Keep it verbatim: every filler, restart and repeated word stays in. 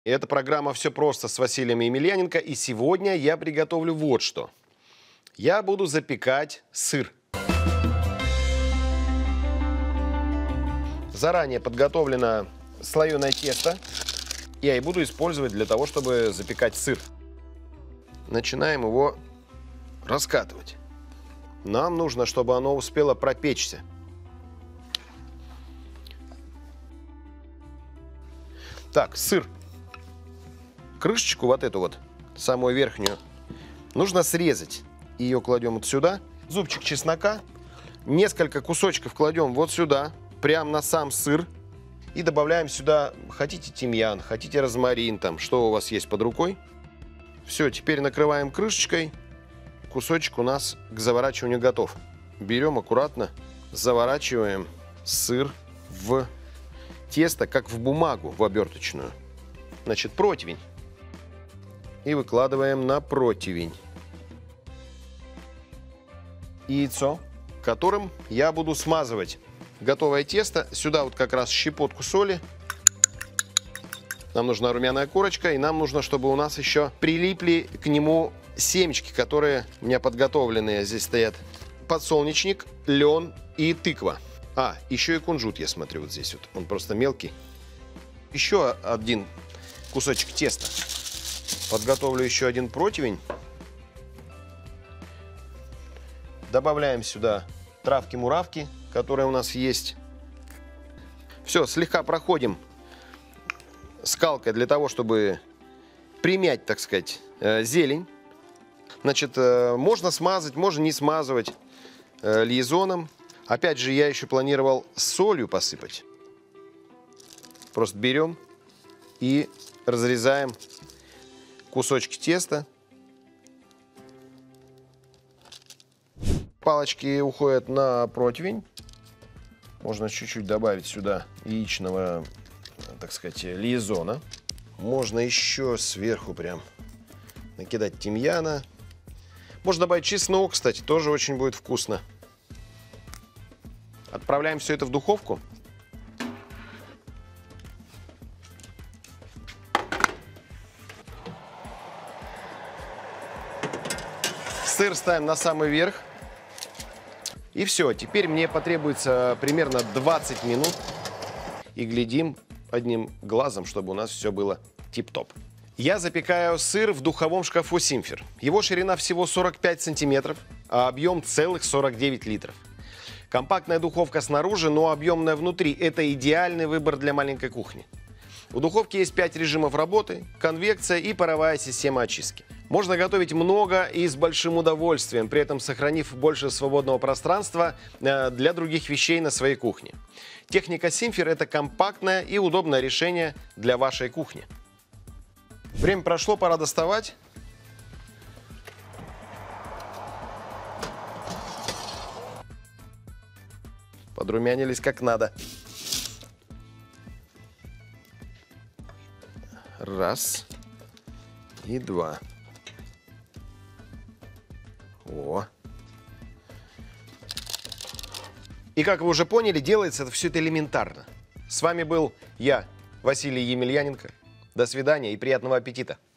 Это программа «Все просто» с Василием Емельяненко. И сегодня я приготовлю вот что. Я буду запекать сыр. Заранее подготовлено слоеное тесто. Я и буду использовать для того, чтобы запекать сыр. Начинаем его раскатывать. Нам нужно, чтобы оно успело пропечься. Так, сыр. Крышечку, вот эту вот, самую верхнюю, нужно срезать. Ее кладем вот сюда. Зубчик чеснока. Несколько кусочков кладем вот сюда, прямо на сам сыр. И добавляем сюда, хотите тимьян, хотите розмарин, там, что у вас есть под рукой. Все, теперь накрываем крышечкой. Кусочек у нас к заворачиванию готов. Берем аккуратно, заворачиваем сыр в тесто, как в бумагу, в оберточную. Значит, противень. И выкладываем на противень. Яйцо, которым я буду смазывать готовое тесто. Сюда вот как раз щепотку соли. Нам нужна румяная корочка, и нам нужно, чтобы у нас еще прилипли к нему семечки, которые у меня подготовленные. Здесь стоят подсолнечник, лен и тыква. А, еще и кунжут, я смотрю, вот здесь вот. Он просто мелкий. Еще один кусочек теста. Подготовлю еще один противень. Добавляем сюда травки-муравки, которые у нас есть. Все, слегка проходим скалкой для того, чтобы примять, так сказать, зелень. Значит, можно смазать, можно не смазывать льезоном. Опять же, я еще планировал солью посыпать. Просто берем и разрезаем кусочки теста. Палочки уходят на противень. Можно чуть-чуть добавить сюда яичного, так сказать, льезона. Можно еще сверху прям накидать тимьяна. Можно добавить чеснок, кстати, тоже очень будет вкусно. Отправляем все это в духовку. Сыр ставим на самый верх. И все. Теперь мне потребуется примерно двадцать минут. И глядим одним глазом, чтобы у нас все было тип-топ. Я запекаю сыр в духовом шкафу Симфер. Его ширина всего сорок пять сантиметров, а объем целых сорок девять литров. Компактная духовка снаружи, но объемная внутри. Это идеальный выбор для маленькой кухни. У духовки есть пять режимов работы, конвекция и паровая система очистки. Можно готовить много и с большим удовольствием, при этом сохранив больше свободного пространства для других вещей на своей кухне. Техника Симфер – это компактное и удобное решение для вашей кухни. Время прошло, пора доставать. Подрумянились как надо. Раз и два. О. И как вы уже поняли, делается это все это элементарно. С вами был я, Василий Емельяненко. До свидания и приятного аппетита!